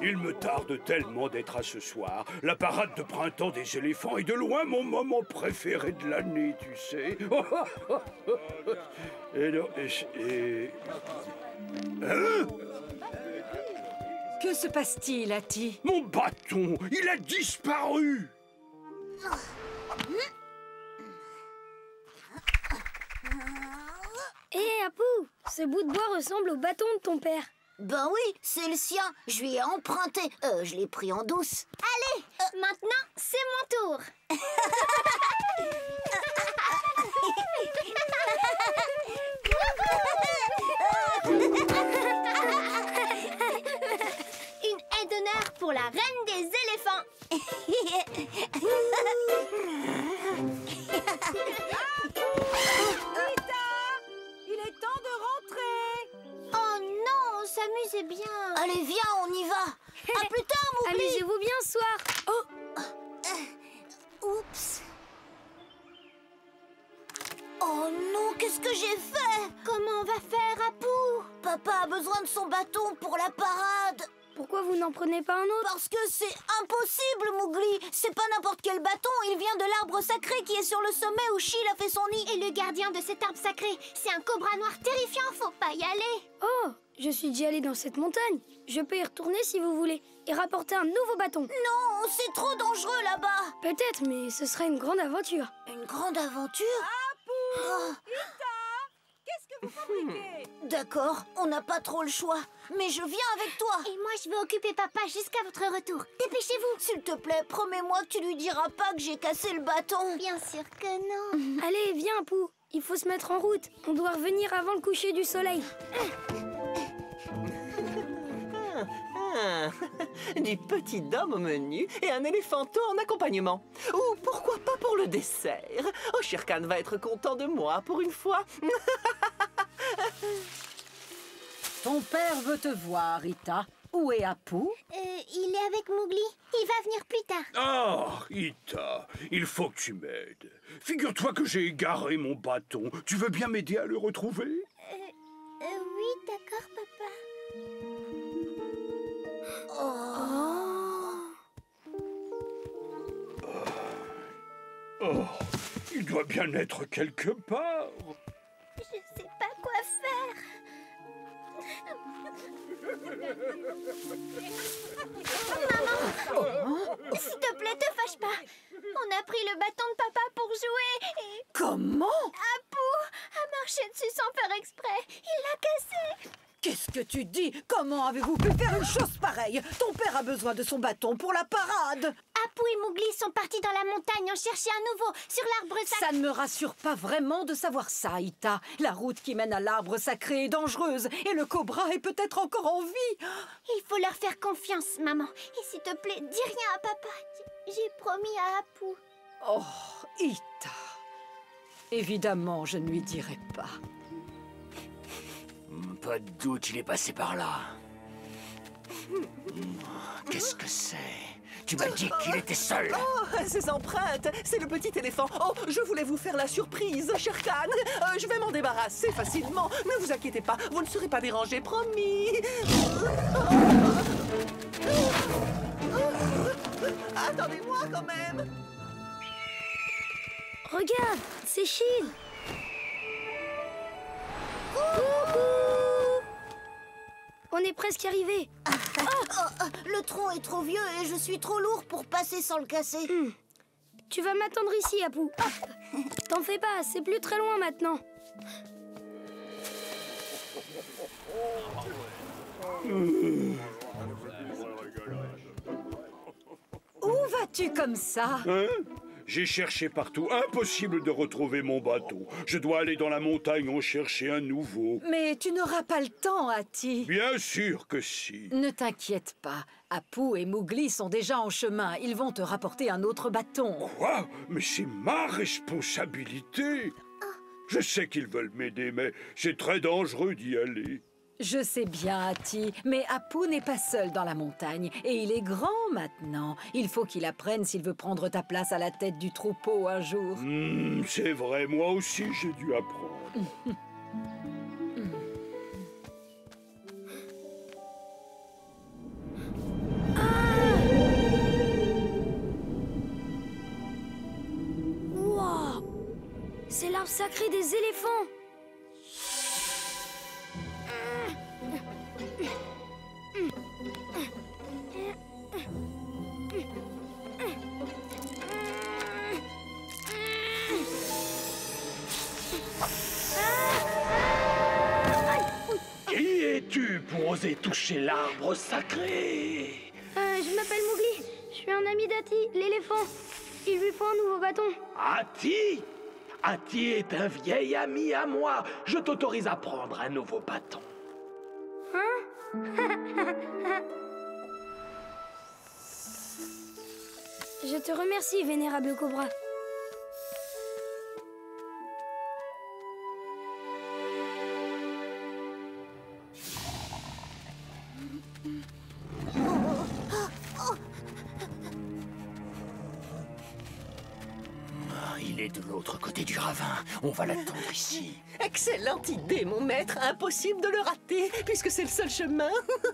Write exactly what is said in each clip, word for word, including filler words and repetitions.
Il me tarde tellement d'être à ce soir. La parade de printemps des éléphants est de loin mon moment préféré de l'année, tu sais. Et non, et... et... Hein? Que se passe-t-il, Ati? Mon bâton, il a disparu. Hé, hey, Apu, ce bout de bois ressemble au bâton de ton père. Ben oui, c'est le sien. Je lui ai emprunté. Euh, je l'ai pris en douce. Allez, euh... maintenant, c'est mon tour. Une haie d'honneur pour la reine des éléphants. Il est temps de rentrer. Oh non, on s'amusait bien. Allez, viens, on y va. À plus tard, Mowgli. Amusez-vous bien ce soir. Oh. Euh, oups. Oh non, qu'est-ce que j'ai fait? Comment on va faire, Apu? Papa a besoin de son bâton pour la parade. Pourquoi vous n'en prenez pas un autre? Parce que c'est impossible, Mowgli. C'est pas n'importe quel bâton, il vient de l'arbre sacré qui est sur le sommet où Chil a fait son nid. Et le gardien de cet arbre sacré, c'est un cobra noir terrifiant, faut pas y aller. Oh, je suis déjà allée dans cette montagne. Je peux y retourner si vous voulez et rapporter un nouveau bâton. Non, c'est trop dangereux là-bas. Peut-être, mais ce serait une grande aventure. Une grande aventure? Apu! Oh. Ita! Qu'est-ce que vous fabriquez? D'accord, on n'a pas trop le choix. Mais je viens avec toi. Et moi, je vais occuper papa jusqu'à votre retour. Dépêchez-vous. S'il te plaît, promets-moi que tu lui diras pas que j'ai cassé le bâton. Bien sûr que non. Allez, viens, Apu. Il faut se mettre en route. On doit revenir avant le coucher du soleil. Ah, du petit dôme au menu et un éléphanto en accompagnement. Ou pourquoi pas pour le dessert. Oh, Shere Khan va être content de moi pour une fois. Ton père veut te voir, Ita. Où est Apu? Euh, il est avec Mowgli. Il va venir plus tard. Ah, Ita, il faut que tu m'aides. Figure-toi que j'ai égaré mon bâton. Tu veux bien m'aider à le retrouver? Euh, euh, oui, d'accord, papa. Oh. Oh, il doit bien être quelque part. Je sais pas quoi faire. Maman, s'il te plaît, te fâche pas. On a pris le bâton de papa pour jouer et Comment? Apu a marché dessus sans faire exprès. Il l'a cassé. Qu'est-ce que tu dis? Comment avez-vous pu faire une chose pareille? Ton père a besoin de son bâton pour la parade. Apu et Mowgli sont partis dans la montagne en chercher un nouveau sur l'arbre sacré. Ça ne me rassure pas vraiment de savoir ça, Ita. La route qui mène à l'arbre sacré est dangereuse et le cobra est peut-être encore en vie. Il faut leur faire confiance, maman. Et s'il te plaît, dis rien à papa. J'ai promis à Apu. Oh, Ita. Évidemment, je ne lui dirai pas. Pas de doute, il est passé par là. Qu'est-ce que c'est? Tu m'as dit qu'il était seul. Oh, ces empreintes, c'est le petit éléphant. Oh, je voulais vous faire la surprise, Shere Khan. Euh, je vais m'en débarrasser facilement. Ne vous inquiétez pas, vous ne serez pas dérangés, promis. Attendez-moi quand même. Regarde, c'est Chil. On est presque arrivé. Oh, le tronc est trop vieux et je suis trop lourd pour passer sans le casser. Hmm. Tu vas m'attendre ici, Apu. Hop. T'en fais pas, c'est plus très loin maintenant. Où vas-tu comme ça? Hein? J'ai cherché partout. Impossible de retrouver mon bâton. Je dois aller dans la montagne en chercher un nouveau. Mais tu n'auras pas le temps, Ati. Bien sûr que si. Ne t'inquiète pas. Apu et Mowgli sont déjà en chemin. Ils vont te rapporter un autre bâton. Quoi? Mais c'est ma responsabilité. Je sais qu'ils veulent m'aider, mais c'est très dangereux d'y aller. Je sais bien, Ati, mais Apu n'est pas seul dans la montagne. Et il est grand maintenant. Il faut qu'il apprenne s'il veut prendre ta place à la tête du troupeau un jour. Mmh, c'est vrai, moi aussi j'ai dû apprendre. C'est l'arbre sacré des éléphants. Qui es-tu pour oser toucher l'arbre sacré? Euh, je m'appelle Mowgli. Je suis un ami d'Ati, l'éléphant. Il lui faut un nouveau bâton. Ati? Ati est un vieil ami à moi. Je t'autorise à prendre un nouveau bâton. Hein? Je te remercie, vénérable Cobra. Il est de l'autre côté du ravin. On va l'attendre ici. Excellente idée, mon maître. Impossible de le rater, puisque c'est le seul chemin.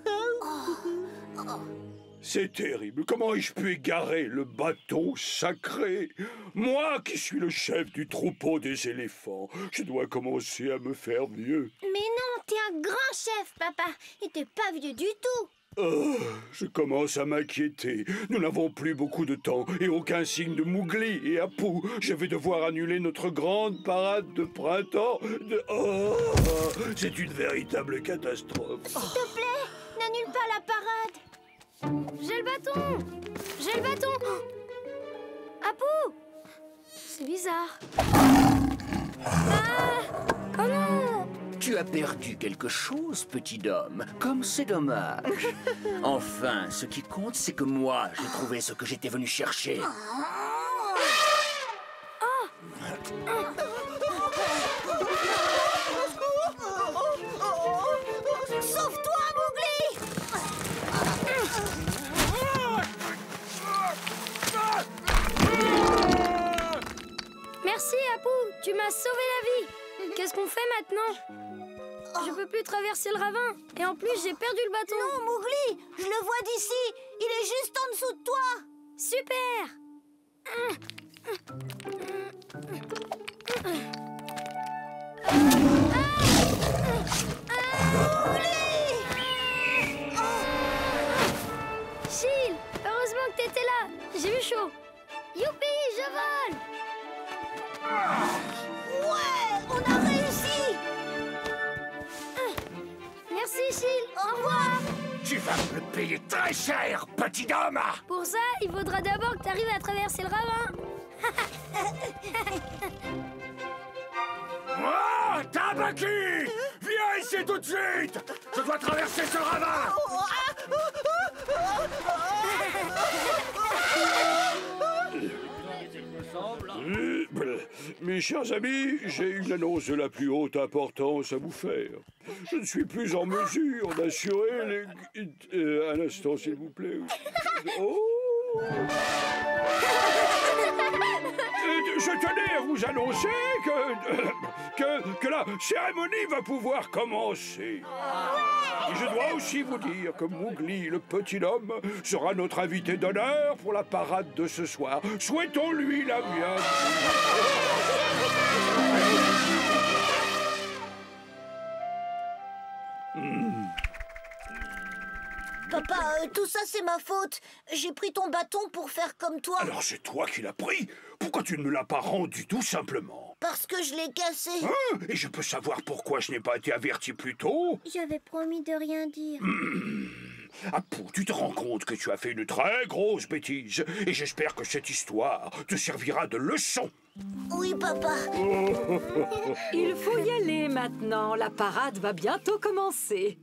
C'est terrible. Comment ai-je pu égarer le bâton sacré? Moi qui suis le chef du troupeau des éléphants, je dois commencer à me faire vieux. Mais non, t'es un grand chef, papa. Et t'es pas vieux du tout. Oh, je commence à m'inquiéter. Nous n'avons plus beaucoup de temps et aucun signe de Mowgli et Apu. Je vais devoir annuler notre grande parade de printemps. De... Oh, c'est une véritable catastrophe. S'il te plaît, n'annule pas la parade. J'ai le bâton. J'ai le bâton. Apu. C'est bizarre. Ah. Oh non. Tu as perdu quelque chose, petit homme. Comme c'est dommage. Enfin, ce qui compte, c'est que moi, j'ai trouvé ce que j'étais venu chercher. Sauve-toi, Mowgli! Merci, Apu. Tu m'as sauvé la vie. Qu'est-ce qu'on fait maintenant? Je peux plus traverser le ravin. Et en plus, j'ai perdu le bâton. Non, Mowgli, je le vois d'ici. Il est juste en dessous de toi. Super. Chil, heureusement que t'étais là. J'ai eu chaud. Youpi, je vole. Ouais, on a réussi. Merci, Chil. Au revoir. Tu vas me le payer très cher, petit homme. Pour ça, il faudra d'abord que t'arrives à traverser le ravin. Oh, Tabaki! Viens ici tout de suite! Je dois traverser ce ravin! Euh, Mes chers amis, j'ai une annonce de la plus haute importance à vous faire. Je ne suis plus en mesure d'assurer les... Euh, un instant, s'il vous plaît. Oh! Je tenais à vous annoncer que, que, que la cérémonie va pouvoir commencer. Et je dois aussi vous dire que Mowgli, le petit homme, sera notre invité d'honneur pour la parade de ce soir. Souhaitons-lui la bienvenue. Papa, euh, tout ça c'est ma faute. J'ai pris ton bâton pour faire comme toi. Alors c'est toi qui l'as pris? Pourquoi tu ne me l'as pas rendu tout simplement? Parce que je l'ai cassé. Hein? Et je peux savoir pourquoi je n'ai pas été averti plus tôt? J'avais promis de rien dire. Apu, tu te rends compte que tu as fait une très grosse bêtise. Et j'espère que cette histoire te servira de leçon. Oui, papa. Il faut y aller maintenant. La parade va bientôt commencer.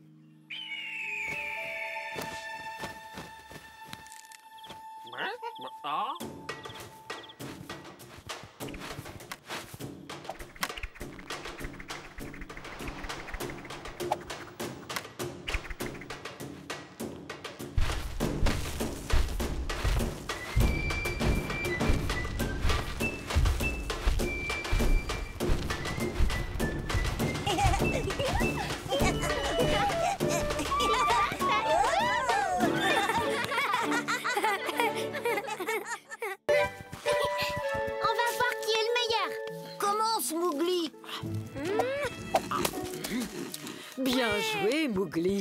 Bien joué, Mowgli.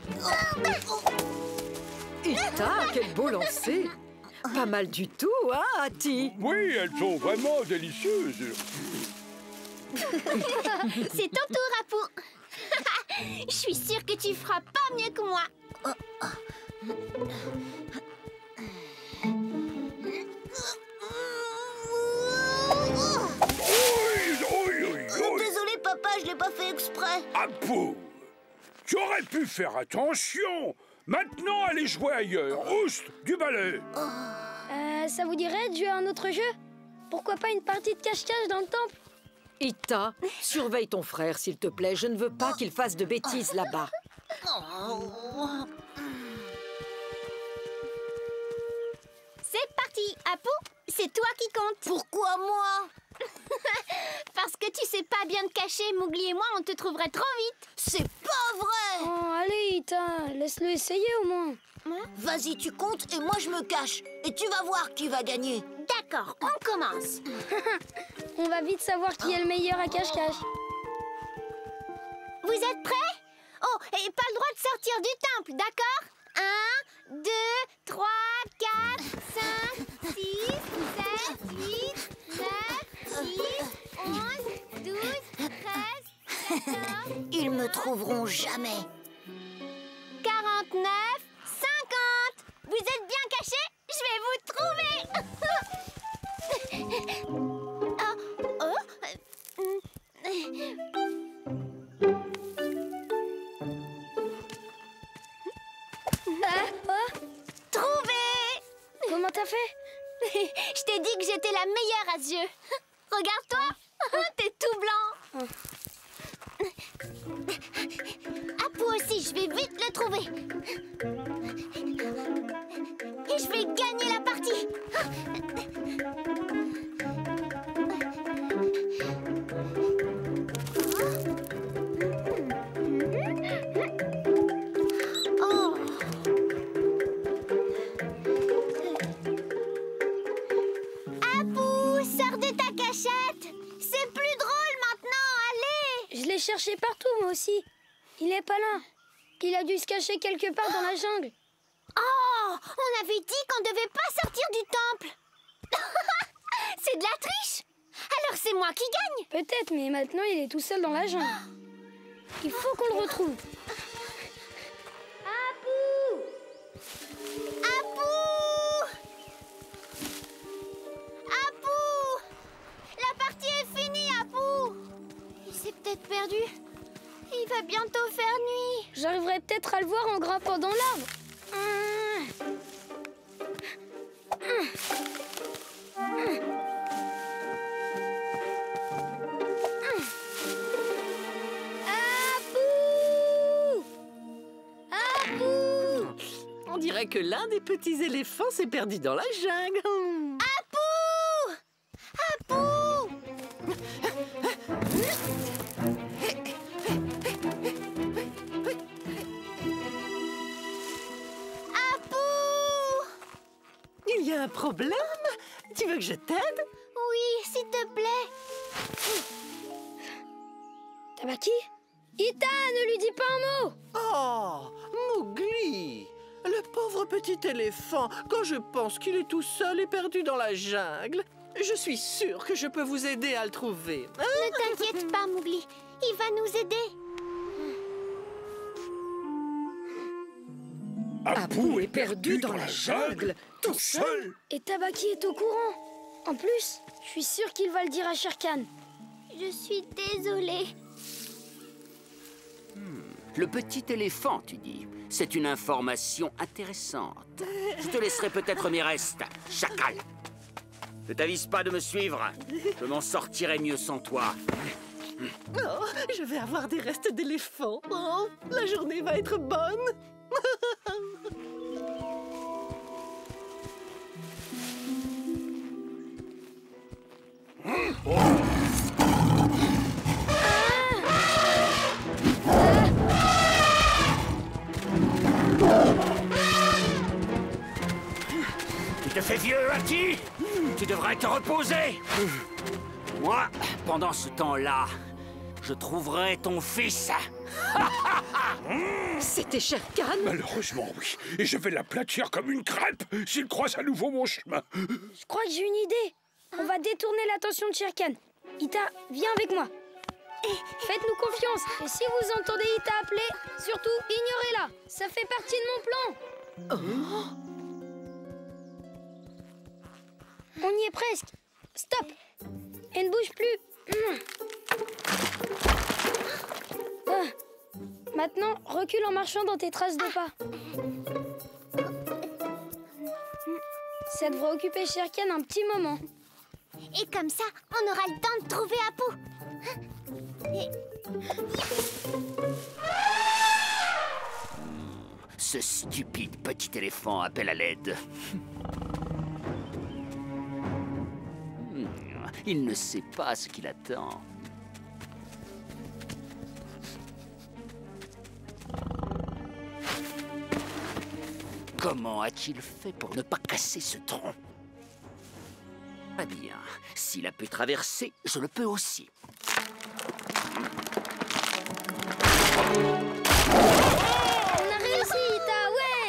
Ita, quel beau lancer. Pas mal du tout, hein, Hati? Oui, elles sont vraiment délicieuses. C'est ton tour, Apu. Je suis sûre que tu feras pas mieux que moi. Désolé, papa, je l'ai pas fait exprès. Apu, tu aurais pu faire attention. Maintenant, allez jouer ailleurs. Oust, du balai. Euh, ça vous dirait de jouer à un autre jeu? Pourquoi pas une partie de cache-cache dans le temple? Ita, surveille ton frère, s'il te plaît. Je ne veux pas qu'il fasse de bêtises là-bas. C'est parti, Apu. C'est toi qui compte. Pourquoi moi? Parce que tu sais pas bien te cacher, Mowgli et moi, on te trouverait trop vite. C'est pas vrai. Oh, allez, Ita, laisse-le essayer au moins. Vas-y, tu comptes et moi je me cache. Et tu vas voir qui va gagner. D'accord, on commence. On va vite savoir qui est le meilleur à cache-cache. Vous êtes prêts? Oh, et pas le droit de sortir du temple, d'accord? Un, deux, trois, quatre, cinq, six, sept, huit, neuf, dix, onze, douze, treize, quatorze... Ils me trouveront jamais. quarante-neuf, cinquante. Vous êtes bien cachés? Je vais vous trouver. Oh, oh, Ah, oh, trouvé. comment t'as fait? Je t'ai dit que j'étais la meilleure à ce jeu. Regarde-toi, t'es tout blanc. Apu aussi, je vais vite le trouver. Et je vais gagner la partie. Oh. Apu, sors de ta cachette. C'est plus drôle maintenant, allez. Je l'ai cherché partout, moi aussi. Il est pas là. Il a dû se cacher quelque part dans la jungle. Oh, on avait dit qu'on devait pas sortir du temple. C'est de la triche. Alors c'est moi qui gagne. Peut-être, mais maintenant il est tout seul dans la jungle. Il faut qu'on le retrouve. Apu! Apu! Apu! La partie est finie, Apu! Il s'est peut-être perdu. Il va bientôt faire nuit. J'arriverai peut-être à le voir en grimpant dans l'arbre. Apu! Apu! On dirait que l'un des petits éléphants s'est perdu dans la jungle. Apu! Apu! Il y a un problème? Tu veux que je t'aide? Oui, s'il te plaît. Tabaki? Ita, ne lui dis pas un mot! Oh, Mowgli! Le pauvre petit éléphant, quand je pense qu'il est tout seul et perdu dans la jungle, je suis sûre que je peux vous aider à le trouver. Hein? Ne t'inquiète pas, Mowgli. Il va nous aider. Apu est perdu dans la jungle, tout seul. Et Tabaki est au courant. En plus, je suis sûre qu'il va le dire à Shere Khan. Je suis désolée. Le petit éléphant, tu dis. C'est une information intéressante. Je te laisserai peut-être mes restes, chacal. Ne t'avise pas de me suivre. Je m'en sortirai mieux sans toi. Oh, je vais avoir des restes d'éléphant. Oh, la journée va être bonne. Tu te fais vieux, Hati. Tu devrais te reposer. Moi, pendant ce temps-là, je trouverai ton fils. C'était Shere Khan? Malheureusement, oui. Et je vais l'aplatir comme une crêpe s'il croise à nouveau mon chemin. Je crois que j'ai une idée. On va détourner l'attention de Shere Khan. Ita, viens avec moi. Faites-nous confiance. Et si vous entendez Ita appeler, surtout ignorez-la. Ça fait partie de mon plan. Oh. On y est presque. Stop. Elle ne bouge plus. Ah. Maintenant, recule en marchant dans tes traces de pas. Ça devrait occuper Shere Khan un petit moment. Et comme ça, on aura le temps de trouver Apu. Ce stupide petit éléphant appelle à l'aide. Il ne sait pas ce qu'il attend. Comment a-t-il fait pour ne pas casser ce tronc? Très bien. S'il a pu traverser, je le peux aussi. On a réussi, Ita, ouais.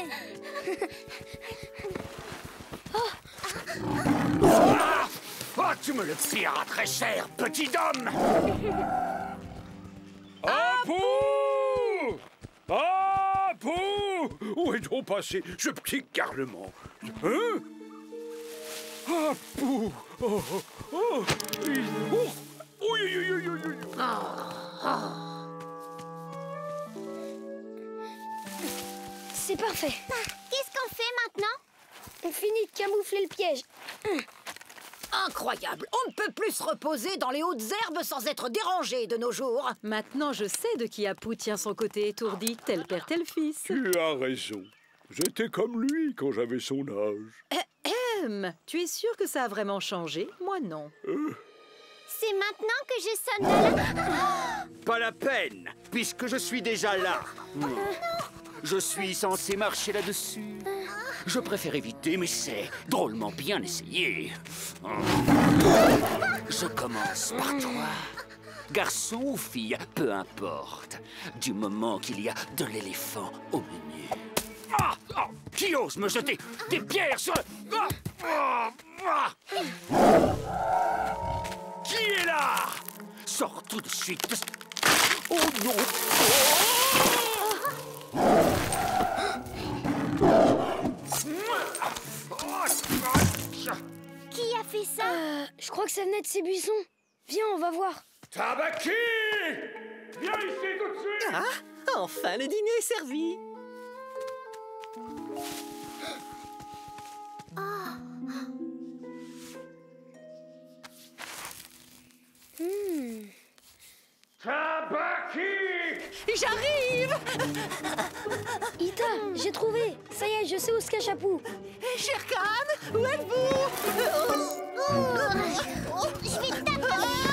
Ah, oh, tu me le paieras très cher, petit homme. Apu! Apu! Où est donc passé ce petit garnement? Hein? Apu! Oh, oh, oh! Il- oh! Oui, oui, oui, oui, oui, oui. C'est parfait. Qu'est-ce qu'on fait maintenant? On finit de camoufler le piège. Incroyable! On ne peut plus se reposer dans les hautes herbes sans être dérangé de nos jours. Maintenant, je sais de qui Apu tient son côté étourdi, tel père, tel fils. Tu as raison. J'étais comme lui quand j'avais son âge. Hum, tu es sûr que ça a vraiment changé? Moi, non. C'est maintenant que je sonne de là. Pas la peine, puisque je suis déjà là. Je suis censé marcher là-dessus. Je préfère éviter, mais c'est drôlement bien essayé. Je commence par toi. Garçon ou fille, peu importe. Du moment qu'il y a de l'éléphant au menu. Ah, ah, qui ose me jeter des pierres sur le... Ah, ah, ah. Qui est là? Sors tout de suite de... Oh non! Qui a fait ça? Euh, je crois que ça venait de ces buissons. Viens, on va voir. Tabaki! Viens ici tout de suite! Ah, enfin le dîner est servi. Hmm. Tabaki! J'arrive. Ita, j'ai trouvé. Ça y est, je sais où se cache Apu. Shere Khan, où êtes-vous? Je vais t'attraper.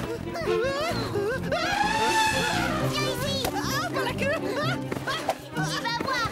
Viens ici. Ah, par la queue. Tu vas voir.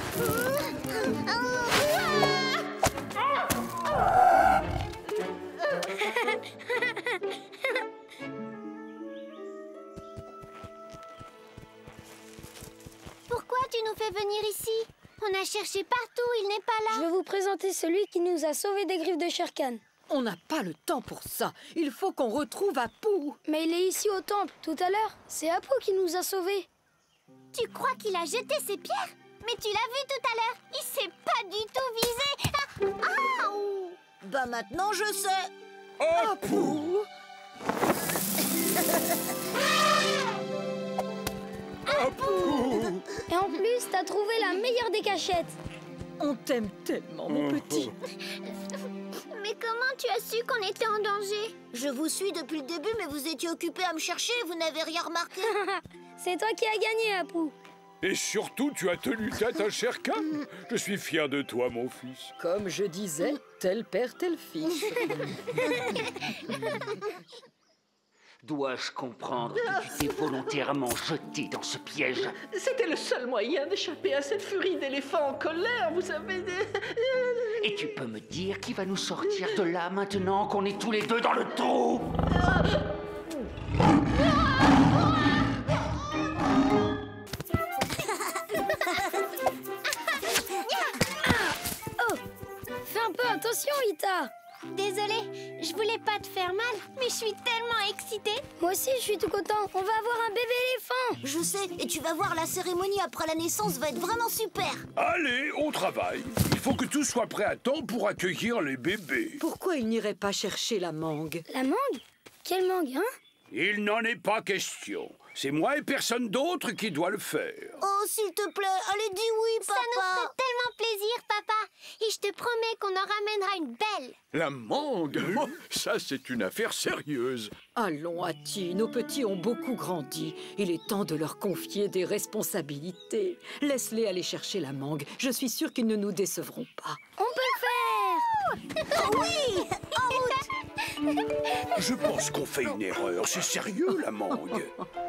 Pourquoi tu nous fais venir ici? On a cherché partout, il n'est pas Je là. vais vous présenter celui qui nous a sauvés des griffes de Shere Khan. On n'a pas le temps pour ça. Il faut qu'on retrouve Apu. Mais il est ici au temple. Tout à l'heure, c'est Apu qui nous a sauvés. Tu crois qu'il a jeté ses pierres? Mais tu l'as vu tout à l'heure, il s'est pas du tout visé. Ah, ah, ouh. Bah maintenant je sais. Apu! Apu! Et en plus, t'as trouvé la meilleure des cachettes. On t'aime tellement, mon petit. Mais comment tu as su qu'on était en danger? Je vous suis depuis le début, mais vous étiez occupé à me chercher et vous n'avez rien remarqué. C'est toi qui as gagné, Apu. Et surtout, tu as tenu tête à Shere Khan. Je suis fier de toi, mon fils. Comme je disais, tel père, tel fils. Dois-je comprendre que tu t'es volontairement jeté dans ce piège? C'était le seul moyen d'échapper à cette furie d'éléphants en colère, vous savez. Et tu peux me dire qui va nous sortir de là maintenant qu'on est tous les deux dans le trou? Désolée, je voulais pas te faire mal, mais je suis tellement excitée. Moi aussi, je suis tout content. On va avoir un bébé éléphant. Je sais, et tu vas voir, la cérémonie après la naissance va être vraiment super. Allez, au travail. Il faut que tout soit prêt à temps pour accueillir les bébés. Pourquoi il n'irait pas chercher la mangue? La mangue? Quelle mangue, hein? Il n'en est pas question. C'est moi et personne d'autre qui doit le faire. Oh, s'il te plaît, allez, dis oui, Ça nous papa. fera tellement plaisir, papa. Et je te promets qu'on en ramènera une belle. La mangue, oh, ça c'est une affaire sérieuse. Allons, Hattie, nos petits ont beaucoup grandi. Il est temps de leur confier des responsabilités. Laisse-les aller chercher la mangue. Je suis sûre qu'ils ne nous décevront pas. On peut le faire. Oh oui, en route. Je pense qu'on fait une erreur. C'est sérieux, la mangue.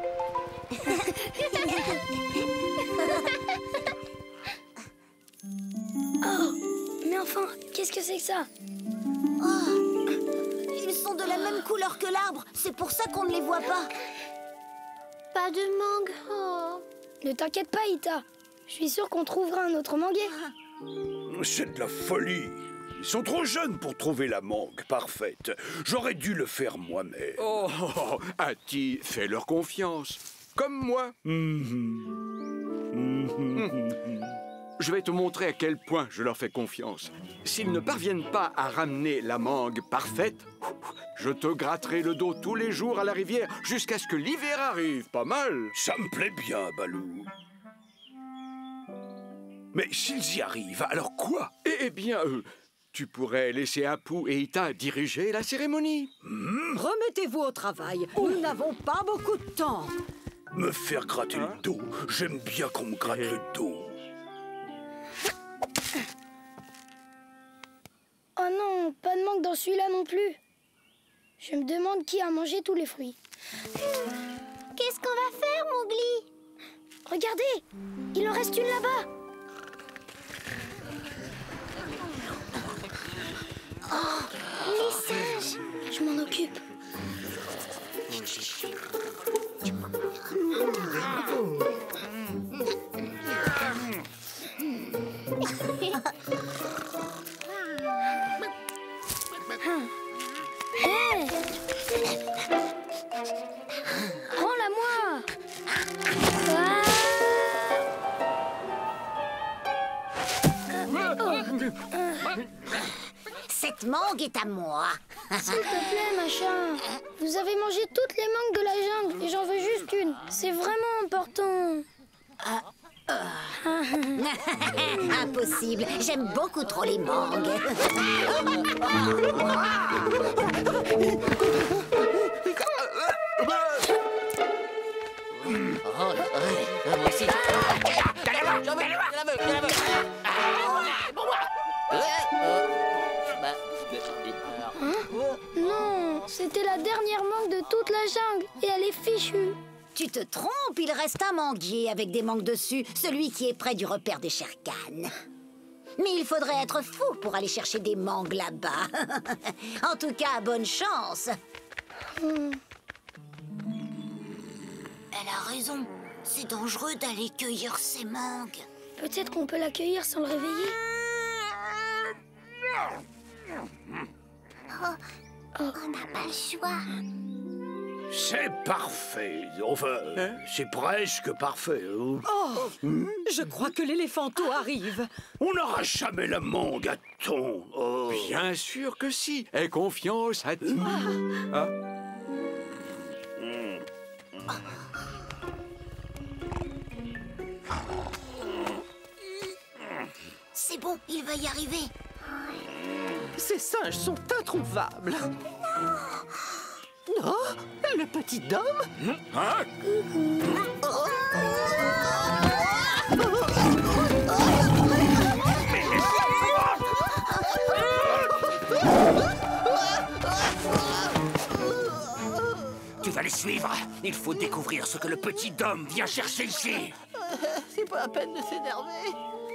Oh, mais enfin, qu'est-ce que c'est que ça? Oh, ils sont de la même couleur que l'arbre. C'est pour ça qu'on ne les voit pas. Pas de mangue. Oh. Ne t'inquiète pas, Ita. Je suis sûre qu'on trouvera un autre manguier. C'est de la folie. Ils sont trop jeunes pour trouver la mangue parfaite. J'aurais dû le faire moi-même. Oh, Hattie, fais-leur confiance. Comme moi. Je vais te montrer à quel point je leur fais confiance. S'ils ne parviennent pas à ramener la mangue parfaite, je te gratterai le dos tous les jours à la rivière jusqu'à ce que l'hiver arrive. Pas mal. Ça me plaît bien, Balou. Mais s'ils y arrivent, alors quoi? Eh, eh bien, euh, tu pourrais laisser Apu et Ita diriger la cérémonie. Hmm? Remettez-vous au travail. Nous n'avons pas beaucoup de temps. Me faire gratter le dos. J'aime bien qu'on me gratte le dos. Oh non, pas de mangue dans celui-là non plus. Je me demande qui a mangé tous les fruits. Qu'est-ce qu'on va faire, Mowgli? Regardez, il en reste une là-bas. Oh, les singes. Je m'en occupe. Hey! Prends-la-moi! Ah! Cette mangue est à moi. S'il te plaît, machin. Vous avez mangé toutes les mangues de la jungle et j'en veux juste une. C'est vraiment important. Impossible. J'aime beaucoup trop les mangues. Non, c'était la dernière mangue de toute la jungle et elle est fichue. Tu te trompes, il reste un manguier avec des mangues dessus, celui qui est près du repère des Shere Khan. Mais il faudrait être fou pour aller chercher des mangues là-bas. En tout cas, bonne chance. Hmm. Elle a raison, c'est dangereux d'aller cueillir ces mangues. Peut-être qu'on peut l'accueillir sans le réveiller. Oh, on n'a pas le choix. C'est parfait. Enfin, c'est presque parfait. Oh, je crois que l'éléphanto arrive. On n'aura jamais la mangue à temps. Oh. Bien sûr que si. Aie confiance, Hattie. Ah. C'est bon, il va y arriver. Ces singes sont introuvables. Non, le petit Dom. Hein? Tu vas les suivre. Il faut découvrir ce que le petit Dom vient chercher ici. C'est pas la peine de s'énerver.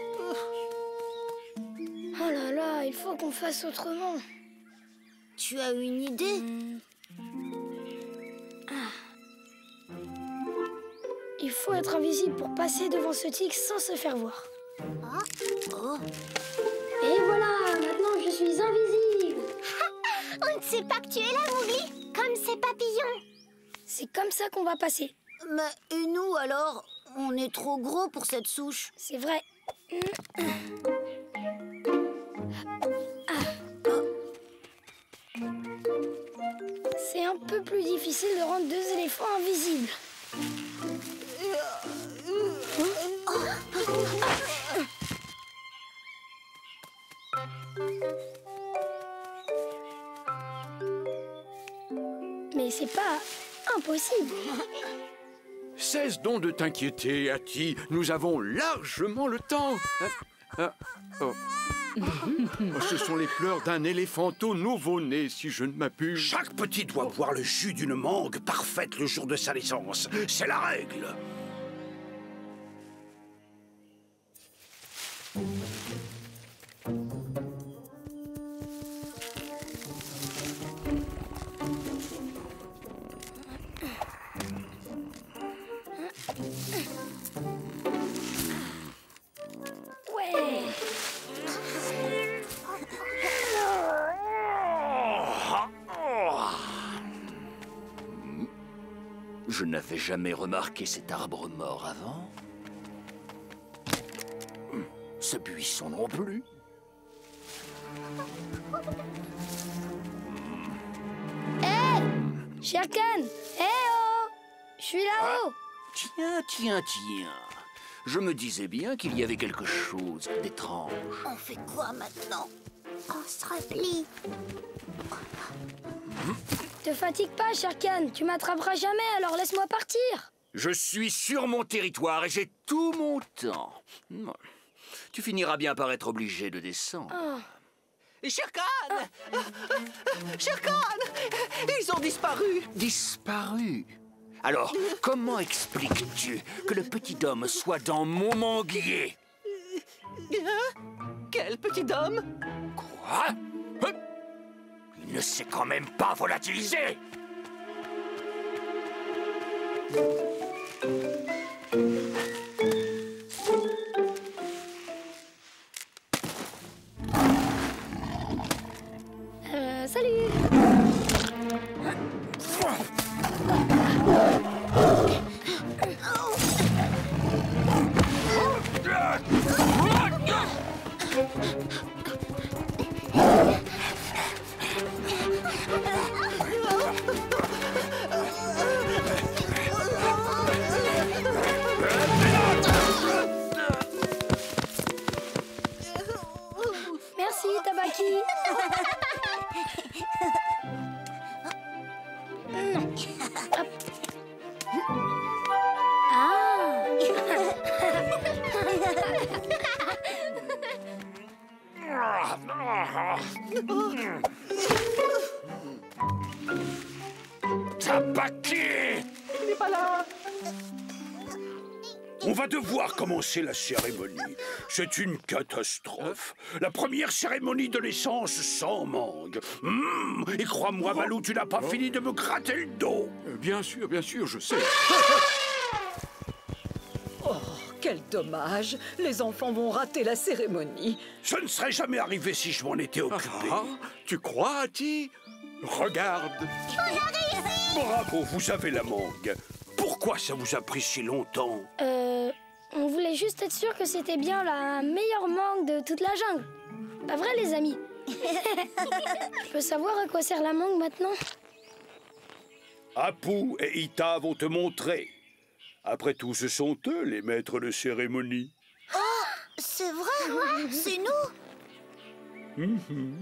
Oh là là, il faut qu'on fasse autrement. Tu as une idée? Ah. Il faut être invisible pour passer devant ce tigre sans se faire voir. Oh. Et voilà, maintenant je suis invisible. Ha! sais pas que tu es là, Mowgli? Comme ces papillons. C'est comme ça qu'on va passer. Mais et nous alors? On est trop gros pour cette souche. C'est vrai. C'est un peu plus difficile de rendre deux éléphants invisibles. Mais c'est pas impossible. Cesse donc de t'inquiéter, Hattie. Nous avons largement le temps. Hein? Ah, oh. Oh, ce sont les pleurs d'un éléphanteau nouveau-né, si je ne m'abuse. Chaque petit doit boire le jus d'une mangue parfaite le jour de sa naissance. C'est la règle. Ouais. Je n'avais jamais remarqué cet arbre mort avant. Ce buisson non plus. Hé, Shere Khan. Hé oh, je suis là-haut. Tiens, tiens, tiens. Je me disais bien qu'il y avait quelque chose d'étrange. On fait quoi maintenant? On se replie. Te fatigue pas, Shere Khan. Tu m'attraperas jamais, alors laisse-moi partir. Je suis sur mon territoire et j'ai tout mon temps. Tu finiras bien par être obligé de descendre. Oh. Shere Khan ah. Shere Khan Ils ont disparu. Disparu? Alors, comment expliques-tu que le petit homme soit dans mon manguier? Hein? Quel petit homme? Quoi? Hein? Il ne s'est quand même pas volatilisé! Euh, salut. Merci, Tabaki. Hop. Tabaki! Il n'est pas là. On va devoir commencer la cérémonie. C'est une catastrophe. La première cérémonie de naissance sans mangue. Mmh, et crois-moi, Balou, tu n'as pas fini de me gratter le dos. Euh, Bien sûr, bien sûr, je sais. Oh, quel dommage. Les enfants vont rater la cérémonie. Ce ne serait jamais arrivé si je m'en étais occupé. Ah, tu crois, Hattie? Regarde. Bravo, vous avez la mangue. Pourquoi ça vous a pris si longtemps? Euh, on voulait juste être sûr que c'était bien la meilleure mangue de toute la jungle. Pas vrai, les amis? Je peux savoir à quoi sert la mangue maintenant? Apu et Ita vont te montrer. Après tout, ce sont eux les maîtres de cérémonie. Oh, c'est vrai? C'est nous? Mm-hmm.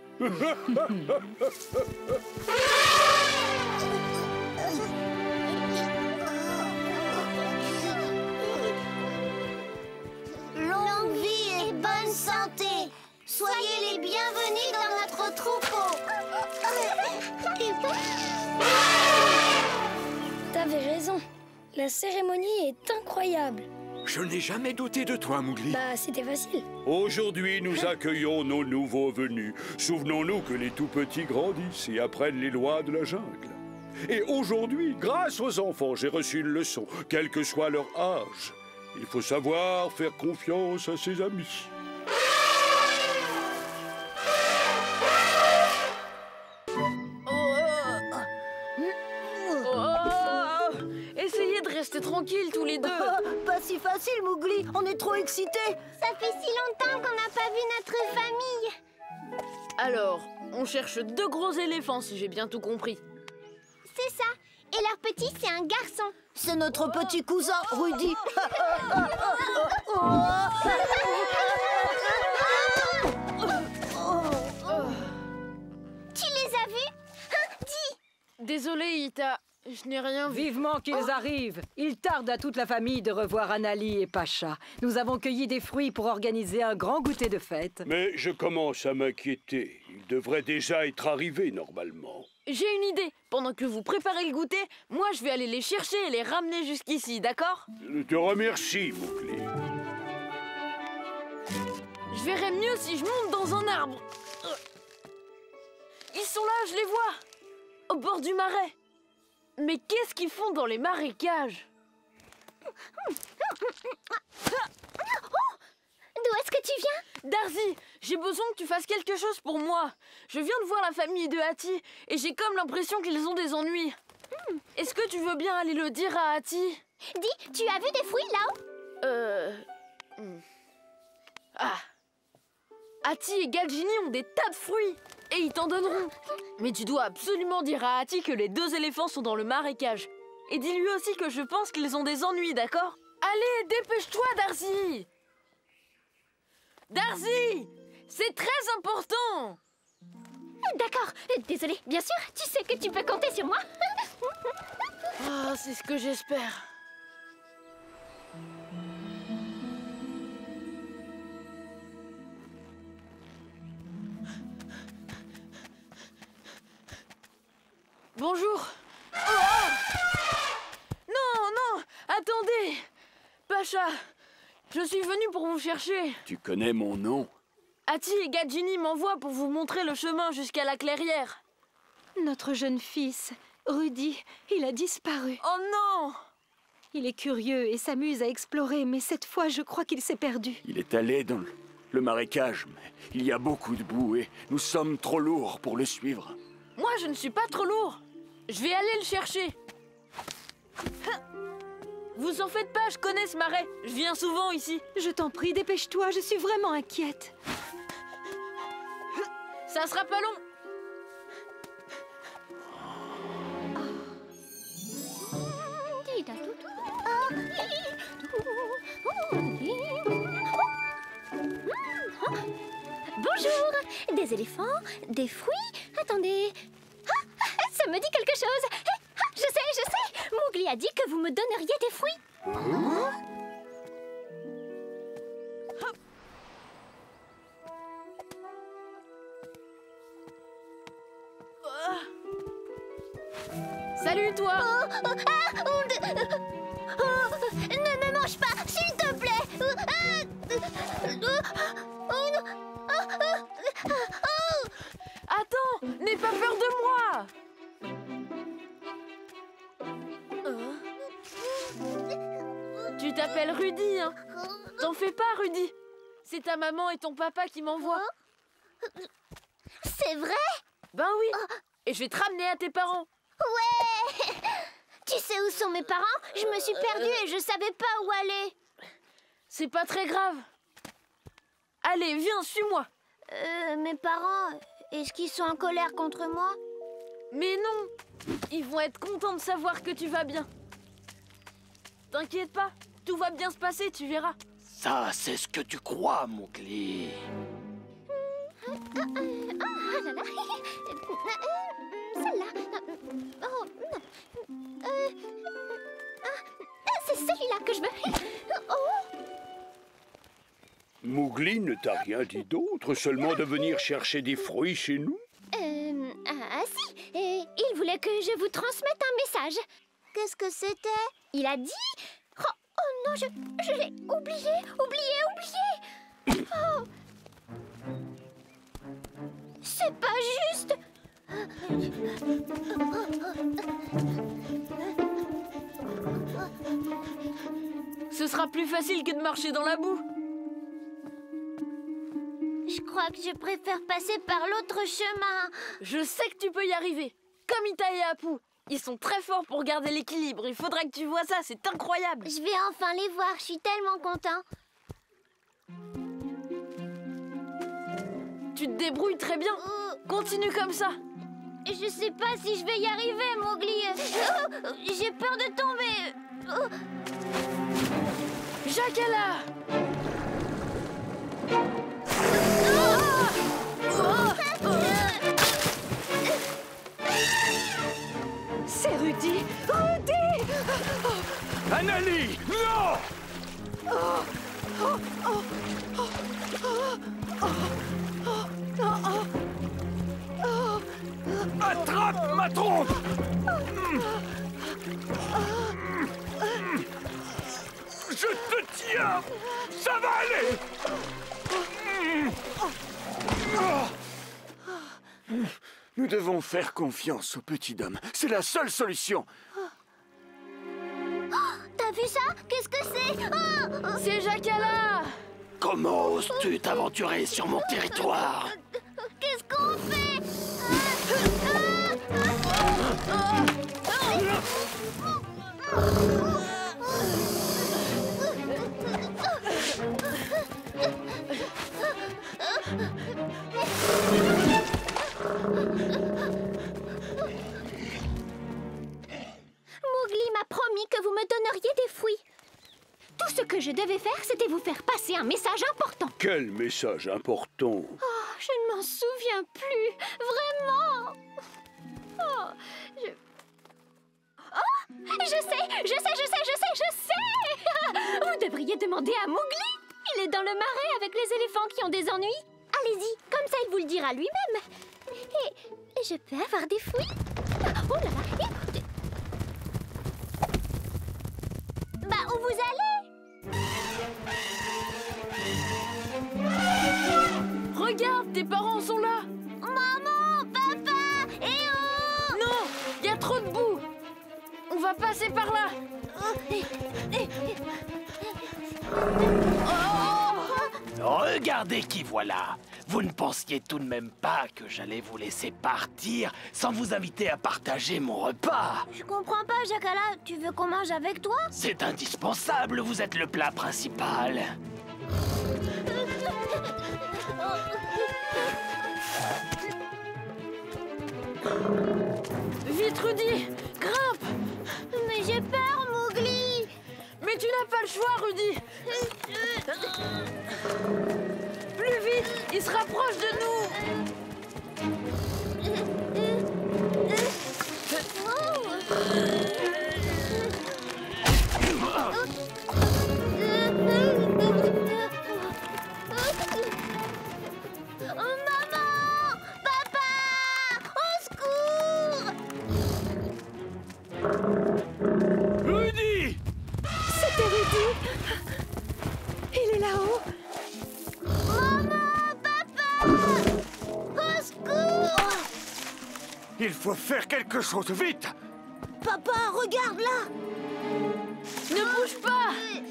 Longue vie et bonne santé. Soyez les bienvenus dans notre troupeau. T'avais raison. La cérémonie est incroyable. Je n'ai jamais douté de toi, Mowgli. Bah, c'était facile. Aujourd'hui, nous accueillons nos nouveaux venus. Souvenons-nous que les tout-petits grandissent et apprennent les lois de la jungle. Et aujourd'hui, grâce aux enfants, j'ai reçu une leçon, quel que soit leur âge. Il faut savoir faire confiance à ses amis. rester tranquilles tous les deux. Pas si facile, Mowgli. On est trop excités. Ça fait si longtemps qu'on n'a pas vu notre famille. Alors, on cherche deux gros éléphants, si j'ai bien tout compris. C'est ça. Et leur petit, c'est un garçon. C'est notre petit cousin, Rudy. Tu les as vus? Hein, dis. Désolé, Ita. Je n'ai rien vu. Vivement qu'ils arrivent. Il tarde à toute la famille de revoir Anali et Pacha. Nous avons cueilli des fruits pour organiser un grand goûter de fête. Mais je commence à m'inquiéter. Ils devraient déjà être arrivés normalement. J'ai une idée. Pendant que vous préparez le goûter, moi je vais aller les chercher et les ramener jusqu'ici, d'accord? Je te remercie, Mowgli. Je verrai mieux si je monte dans un arbre. Ils sont là, je les vois. Au bord du marais. Mais qu'est-ce qu'ils font dans les marécages? D'où est-ce que tu viens? Darcy, j'ai besoin que tu fasses quelque chose pour moi. Je viens de voir la famille de Hati et j'ai comme l'impression qu'ils ont des ennuis. Hmm. Est-ce que tu veux bien aller le dire à Hati? Dis, tu as vu des fruits là-haut? Euh... Hmm. Ah. Hati et Galjini ont des tas de fruits et ils t'en donneront. Mais tu dois absolument dire à Hati que les deux éléphants sont dans le marécage. Et dis-lui aussi que je pense qu'ils ont des ennuis, d'accord? Allez, dépêche-toi, Darcy! Darcy! C'est très important! D'accord, désolée. Bien sûr, tu sais que tu peux compter sur moi. Ah, c'est ce que j'espère. Bonjour. Oh! Non, non, attendez. Pacha, je suis venue pour vous chercher. Tu connais mon nom? Hati et Galjini m'envoient pour vous montrer le chemin jusqu'à la clairière. Notre jeune fils, Rudy, il a disparu. Oh non! Il est curieux et s'amuse à explorer, mais cette fois, je crois qu'il s'est perdu. Il est allé dans le, le marécage, mais il y a beaucoup de boue et nous sommes trop lourds pour le suivre. Moi, je ne suis pas trop lourd. Je vais aller le chercher. Vous en faites pas, je connais ce marais. Je viens souvent ici. Je t'en prie, dépêche-toi, je suis vraiment inquiète. Ça sera pas long. Bonjour. Des éléphants, des fruits. Attendez. Ah, ça me dit quelque chose. Ah, je sais, je sais. Mowgli a dit que vous me donneriez des fruits. Hein? Salut, toi. Oh, oh, ah, oh, de- oh, ne me mange pas, s'il te plaît. Oh, ah, oh, oh, non. Oh, oh, oh. Attends, n'aie pas peur de moi. Tu t'appelles Rudy, hein? T'en fais pas, Rudy. C'est ta maman et ton papa qui m'envoient. C'est vrai? Ben oui. Et je vais te ramener à tes parents. Ouais. Tu sais où sont mes parents? Je me suis perdue et je savais pas où aller. C'est pas très grave. Allez, viens, suis-moi. Euh, mes parents, est-ce qu'ils sont en colère contre moi? Mais non. Ils vont être contents de savoir que tu vas bien. T'inquiète pas, tout va bien se passer, tu verras. Ça, c'est ce que tu crois, Mowgli. Ah, ah, ah là là. Celle-là. Oh, non. Euh, ah, c'est celui-là que je veux. Oh. Mowgli ne t'a rien dit d'autre, seulement de venir chercher des fruits chez nous? Euh, ah, si. Et il voulait que je vous transmette un message. Qu'est-ce que c'était? Il a dit... Oh, oh non, je, je l'ai oublié, oublié, oublié. Oh. C'est pas juste. Ce sera plus facile que de marcher dans la boue. Je crois que je préfère passer par l'autre chemin. Je sais que tu peux y arriver, comme Ita et Apu. Ils sont très forts pour garder l'équilibre. Il faudrait que tu vois ça, c'est incroyable. Je vais enfin les voir, je suis tellement content. Tu te débrouilles très bien. Continue comme ça. Je sais pas si je vais y arriver, Mowgli. Oh, j'ai peur de tomber. Oh. Jacala! C'est Rudy! Rudy! Anali, non! Attrape ma trompe! Je te tiens! Ça va aller! Nous devons faire confiance au petit homme. C'est la seule solution. T'as vu ça? Qu'est-ce que c'est? Oh, C'est Jacala! Comment oses-tu t'aventurer sur mon territoire? qu'est-ce qu'on fait? Mowgli m'a promis que vous me donneriez des fruits. Tout ce que je devais faire, c'était vous faire passer un message important. Quel message important! Oh, je ne m'en souviens plus. Vraiment. Oh, je... Oh, je sais, je sais, je sais, je sais, je sais. Vous devriez demander à Mowgli. Il est dans le marais avec les éléphants qui ont des ennuis. Allez-y, comme ça il vous le dira lui-même. Et, et je peux avoir des fruits? Oh là là. Et... Bah, où vous allez? Regarde, tes parents sont là! Maman, papa, eh oh! Non! Il y a trop de boue! On va passer par là! Regardez qui voilà! Vous ne pensiez tout de même pas que j'allais vous laisser partir sans vous inviter à partager mon repas? Je comprends pas, Jacala. Tu veux qu'on mange avec toi? C'est indispensable, vous êtes le plat principal. Vite, Rudy! Grimpe! Mais j'ai peur, Mowgli. Mais tu n'as pas le choix, Rudy! Plus vite! Il se rapproche de nous! Oh, maman! Papa! Au secours! Rudy! C'était Rudy! Il est là-haut! Maman! Papa! Au secours! Il faut faire quelque chose, vite! Papa, regarde là! Ne bouge pas!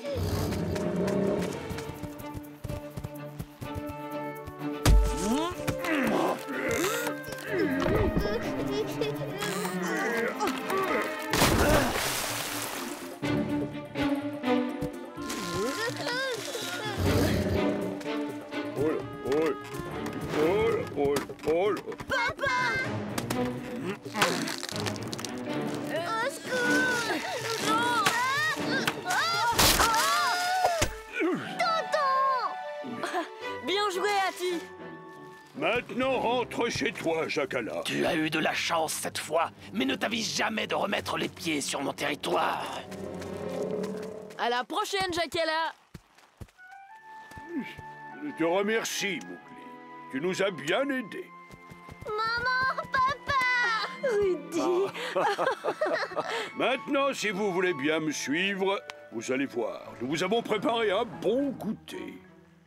Au secours! Bien joué, Hati! Maintenant, rentre chez toi, Jacala. Tu as eu de la chance cette fois, mais ne t'avise jamais de remettre les pieds sur mon territoire. À la prochaine, Jacala! Je te remercie, Mowgli. Tu nous as bien aidés. Maman! Papa! Rudy! Maintenant, si vous voulez bien me suivre, vous allez voir. Nous vous avons préparé un bon goûter.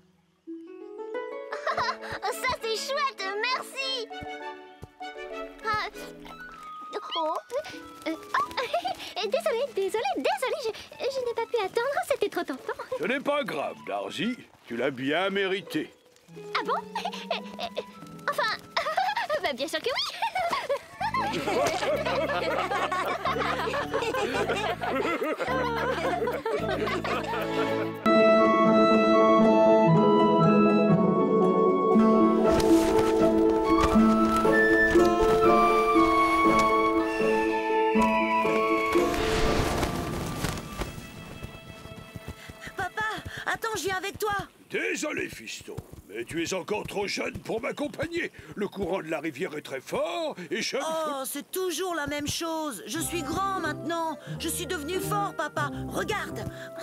Ça, c'est chouette! Merci! Ah, oh, euh, oh, désolé, désolé, désolé, je, je n'ai pas pu attendre, c'était trop tentant. Ce n'est pas grave, Darzy. Tu l'as bien mérité. Ah bon? Enfin, bah, bien sûr que oui! Papa, attends, je viens avec toi. Désolé, fiston, mais tu es encore trop jeune pour m'accompagner. Le courant de la rivière est très fort et je... Oh, c'est toujours la même chose. Je suis grand maintenant. Je suis devenu fort, papa. Regarde.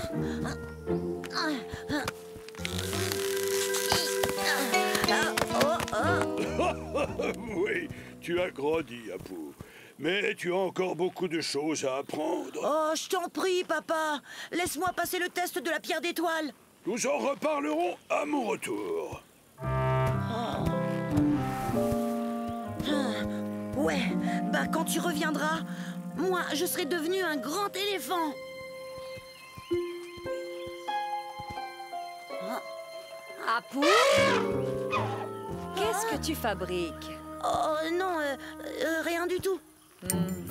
Oui, tu as grandi, Apu. Mais tu as encore beaucoup de choses à apprendre. Oh, je t'en prie, papa. Laisse-moi passer le test de la pierre d'étoile. Nous en reparlerons à mon retour. Oh. Ouais, bah quand tu reviendras, moi, je serai devenu un grand éléphant. Apu? Qu'est-ce que tu fabriques? Oh non, euh, euh, rien du tout. Hmm.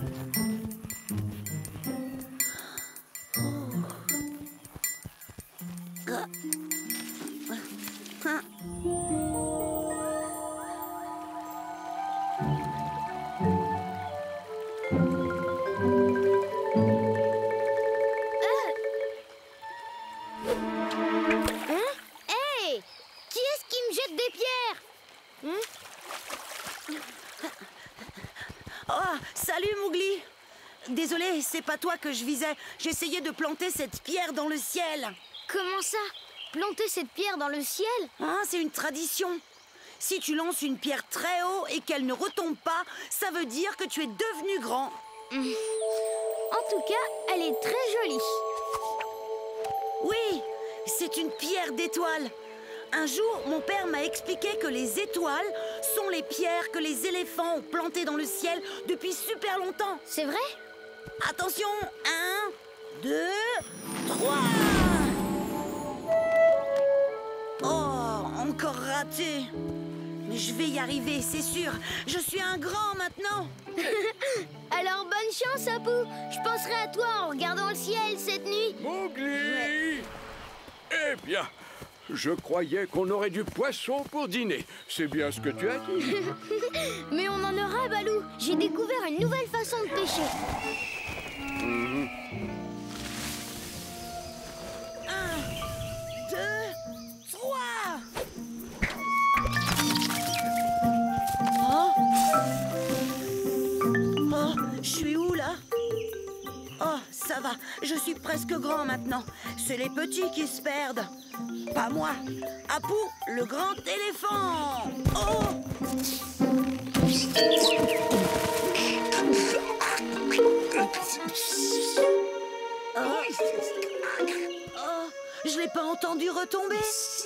Désolée, c'est pas toi que je visais. J'essayais de planter cette pierre dans le ciel. Comment ça? Planter cette pierre dans le ciel? Ah, c'est une tradition. Si tu lances une pierre très haut et qu'elle ne retombe pas, ça veut dire que tu es devenu grand. Mmh. En tout cas, elle est très jolie. Oui, c'est une pierre d'étoile. Un jour, mon père m'a expliqué que les étoiles sont les pierres que les éléphants ont plantées dans le ciel depuis super longtemps. C'est vrai? Attention, un, deux, trois. Oh, encore raté. Mais je vais y arriver, c'est sûr. Je suis un grand maintenant. Alors bonne chance, Apu. Je penserai à toi en regardant le ciel cette nuit. Mowgli! Ouais. Eh bien, je croyais qu'on aurait du poisson pour dîner. C'est bien ce que tu as dit. Mais on en aura, Balou. J'ai découvert une nouvelle façon de pêcher. Mmh. Un, deux, trois. Oh, oh, je suis où là? Oh, ça va, je suis presque grand maintenant. C'est les petits qui se perdent. Pas moi. Apu, le grand éléphant. Oh! Oh, oh, je l'ai pas entendu retomber.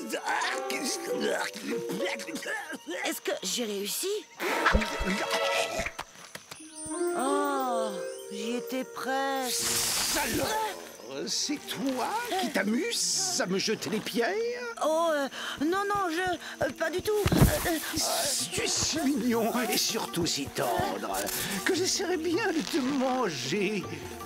Est-ce que j'ai réussi? Oh, j'y étais presque. Alors, c'est toi qui t'amuses à me jeter les pierres? Oh, euh, non, non, je... Euh, pas du tout. Euh, euh, tu es si mignon et surtout si tendre que j'essaierais bien de te manger.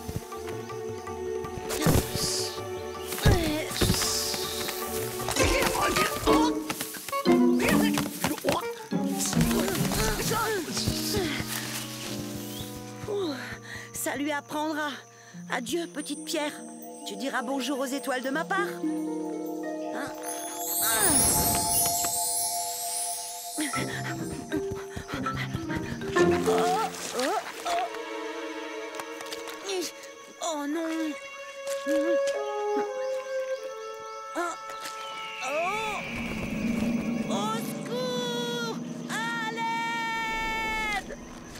Ça lui apprendra. Adieu, petite pierre. Tu diras bonjour aux étoiles de ma part. Hein? Oh, oh, oh. Oh non. Oh, oh. Au secours! À l'aide!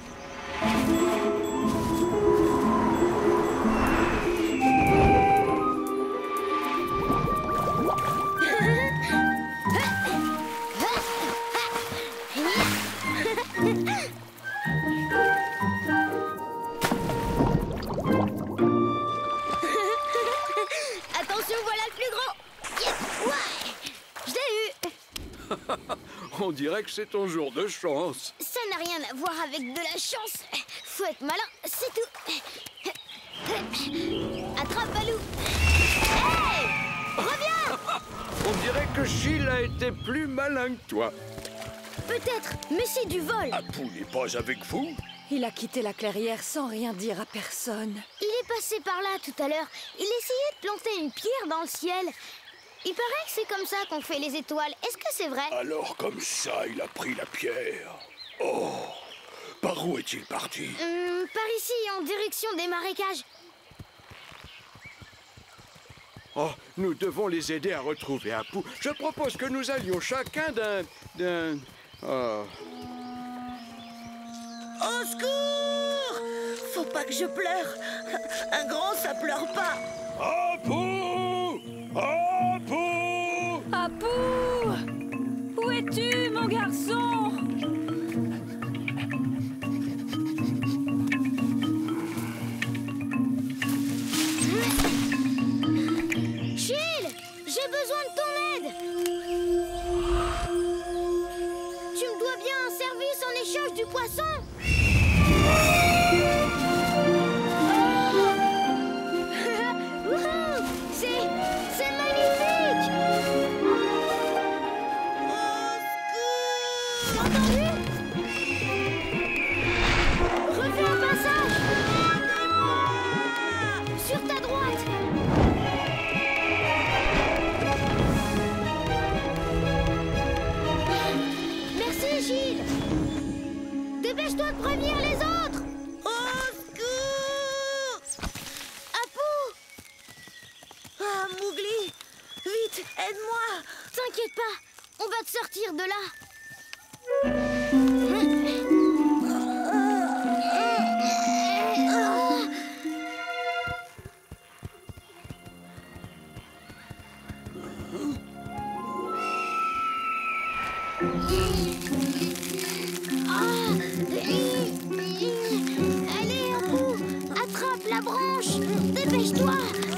Attention, voilà le plus gros. Yes, ouais, je l'ai eu. On dirait que c'est ton jour de chance. Ça n'a rien à voir avec de la chance. Faut être malin, c'est tout. Attrape Balou. Hey! Reviens! On dirait que Gilles a été plus malin que toi. Peut-être, mais c'est du vol. Apu n'est pas avec vous? Il a quitté la clairière sans rien dire à personne. Il est passé par là tout à l'heure. Il essayait de planter une pierre dans le ciel. Il paraît que c'est comme ça qu'on fait les étoiles. Est-ce que c'est vrai? Alors comme ça, il a pris la pierre. Oh! Par où est-il parti? Hum, par ici, en direction des marécages. Oh, nous devons les aider à retrouver Apu. Je propose que nous allions chacun d'un... d'un... Oh. Au secours! Faut pas que je pleure. Un grand, ça pleure pas. Apu! Apu! Apu! Où es-tu, mon garçon? Gilles! J'ai besoin de ton aide! Tu me dois bien un service en échange du poisson? Wouhou! C'est... c'est magnifique! T'as entendu? Refais un passage! Sur ta droite! Merci, Gilles! Dépêche-toi de prévenir les autres! Au secours! Apu! Ah, Mowgli! Vite, aide-moi! T'inquiète pas, on va te sortir de là. Allez, Apu, attrape la branche. Dépêche-toi.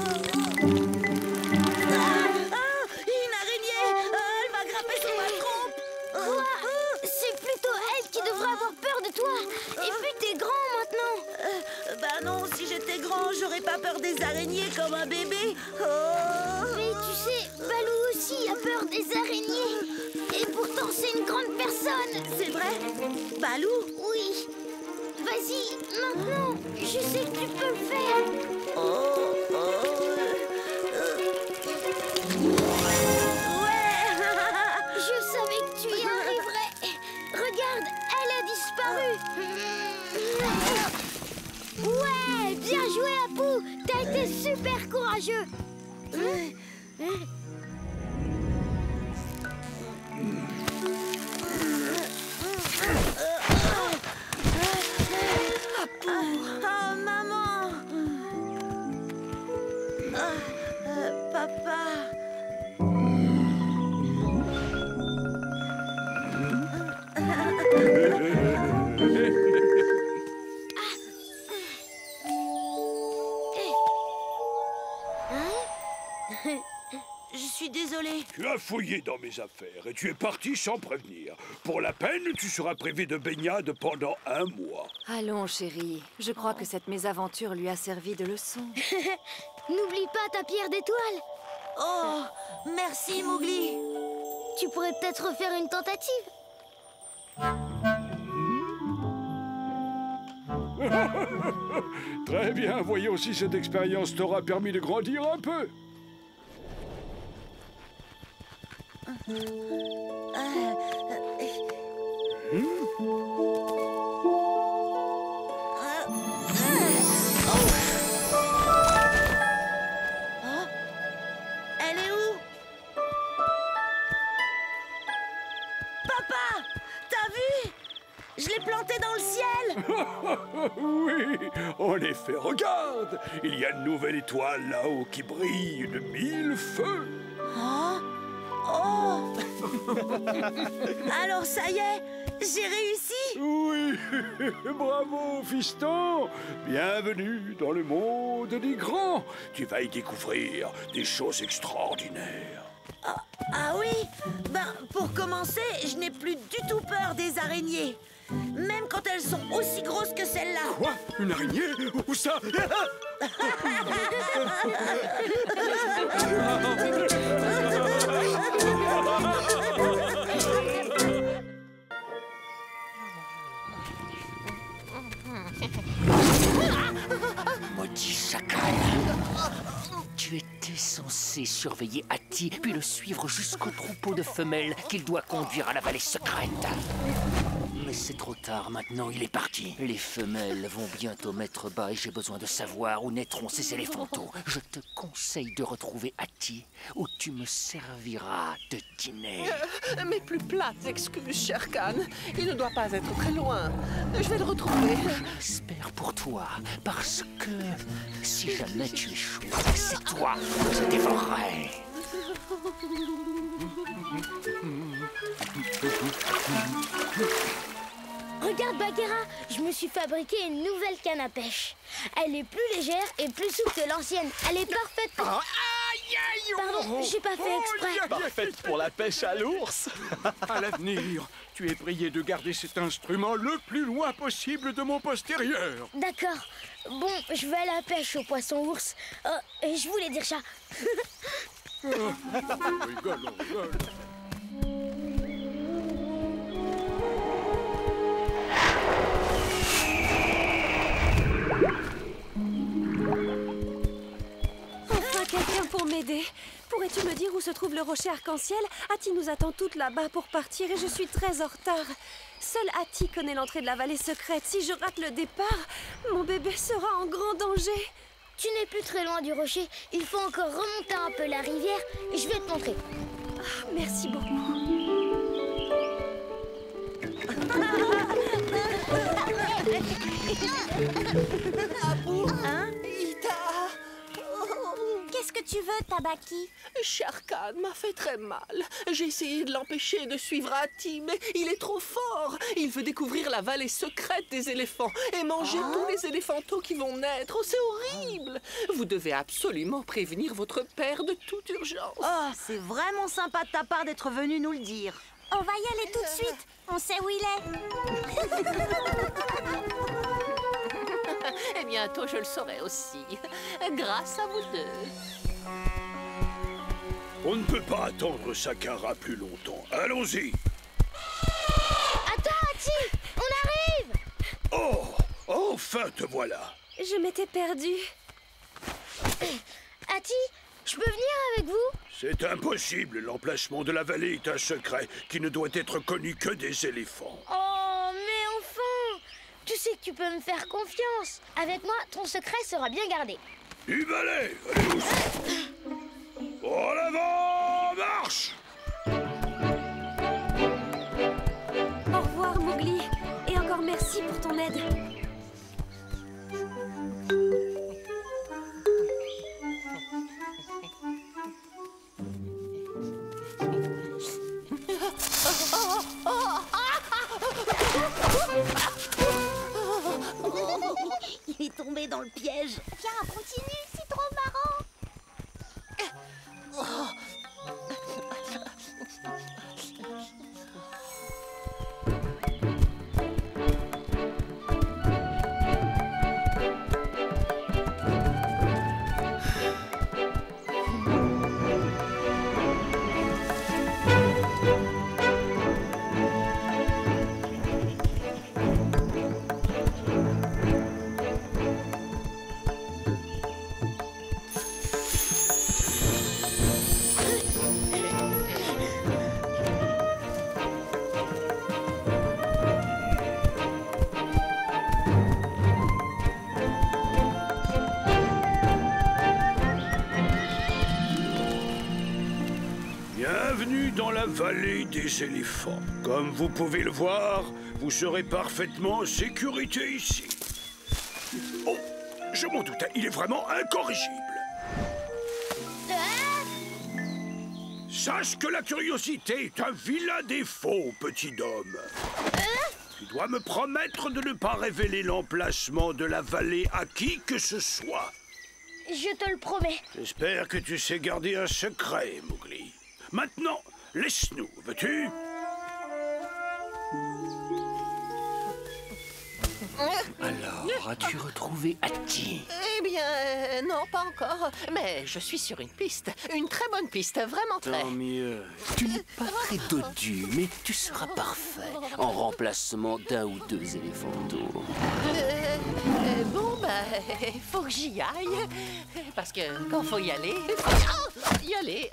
Ah, ah, une araignée! Ah, elle m'a grappé sur ma trompe! Quoi? C'est plutôt elle qui devrait avoir peur de toi. Et puis t'es grand maintenant. Euh, bah non, si j'étais grand, j'aurais pas peur des araignées comme un bébé. Oh. Mais tu sais, Balou aussi a peur des araignées. Et pourtant, c'est une grande personne. C'est vrai? Balou? Oui. Vas-y, maintenant. Je sais que tu peux le faire. Oh, oh. Euh. Ouais. Je savais que tu y arriverais. Regarde, elle a disparu. Ouais, bien joué, Apu. T'as été super courageux. Oh, maman! Ah, euh, papa! Je suis désolée. Tu as fouillé dans mes affaires et tu es parti sans prévenir. Pour la peine, tu seras privé de baignade pendant un mois. Allons, chérie. Je crois que cette mésaventure lui a servi de leçon. N'oublie pas ta pierre d'étoile. Oh, merci, Mowgli. Tu pourrais peut-être refaire une tentative. Très bien, voyons si cette expérience t'aura permis de grandir un peu. Elle est où? Papa, t'as vu? Je l'ai plantée dans le ciel. Oui, en effet, regarde. Il y a une nouvelle étoile là-haut qui brille de mille feux. Oh, oh. Alors ça y est, j'ai réussi. Oui, bravo, fiston. Bienvenue dans le monde des grands. Tu vas y découvrir des choses extraordinaires. Ah, ah oui, ben pour commencer, je n'ai plus du tout peur des araignées. même quand elles sont aussi grosses que celle-là. Quoi? Une araignée? Où ça? Maudit chacal! Tu étais censé surveiller Hattie, puis le suivre jusqu'au troupeau de femelles qu'il doit conduire à la vallée secrète. Mais c'est trop tard, maintenant il est parti. Les femelles vont bientôt mettre bas et j'ai besoin de savoir où naîtront ces éléphantaux. Je te conseille de retrouver Hattie, ou tu me serviras de dîner. Euh, mes plus plates excuses, Shere Khan. Il ne doit pas être très loin. Je vais le retrouver. J'espère pour toi, parce que si jamais tu échoues, c'est toi que je dévorerai. Regarde, Bagheera, je me suis fabriqué une nouvelle canne à pêche. Elle est plus légère et plus souple que l'ancienne. Elle est parfaite pour... Aïe, aïe, Pardon, j'ai pas fait exprès. Parfaite pour la pêche à l'ours. À l'avenir, tu es prié de garder cet instrument le plus loin possible de mon postérieur. D'accord. Bon, je vais à la pêche au poisson-ours. Oh, et je voulais dire chat. Rigole, rigole. Enfin, quelqu'un pour m'aider. Pourrais-tu me dire où se trouve le rocher arc-en-ciel? Hattie nous attend toutes là-bas pour partir et je suis très en retard. Seule Hattie connaît l'entrée de la vallée secrète. Si je rate le départ, mon bébé sera en grand danger. Tu n'es plus très loin du rocher. Il faut encore remonter un peu la rivière et je vais te montrer. Ah, merci beaucoup. Apu, Hein? Ita. Qu'est-ce que tu veux, Tabaki? Shere Khan m'a fait très mal. J'ai essayé de l'empêcher de suivre Hattie, mais il est trop fort. Il veut découvrir la vallée secrète des éléphants et manger tous les éléphantaux qui vont naître. Oh, c'est horrible. Vous devez absolument prévenir votre père de toute urgence. Oh, c'est vraiment sympa de ta part d'être venu nous le dire. On va y aller tout de suite. On sait où il est. Et bientôt, je le saurai aussi. Grâce à vous deux. On ne peut pas attendre Sakara plus longtemps. Allons-y. Attends, Hattie, on arrive. Oh, enfin te voilà. Je m'étais perdue. Hattie, je peux venir avec vous? C'est impossible. L'emplacement de la vallée est un secret qui ne doit être connu que des éléphants. Oh, mais enfin! Tu sais que tu peux me faire confiance. Avec moi, ton secret sera bien gardé. Du balai. Allez, aussi. En avant, marche. Au revoir, Mowgli. Et encore merci pour ton aide. Il est tombé dans le piège. Viens, continue, c'est trop marrant. Bienvenue dans la vallée des éléphants. Comme vous pouvez le voir, vous serez parfaitement en sécurité ici. Oh, je m'en doutais, il est vraiment incorrigible. Sache que la curiosité est un vilain défaut, petit homme. Tu dois me promettre de ne pas révéler l'emplacement de la vallée à qui que ce soit. Je te le promets. J'espère que tu sais garder un secret, Mowgli. Maintenant, laisse-nous, veux-tu? Alors, as-tu retrouvé Hattie? Eh bien, euh, non, pas encore. Mais je suis sur une piste. Une très bonne piste, vraiment très. Tant mieux. Tu n'es pas très dodu, mais tu seras parfait en remplacement d'un ou deux éléphantos. Euh, euh, bon, bah, faut que j'y aille. Parce que quand faut y aller, faut y aller.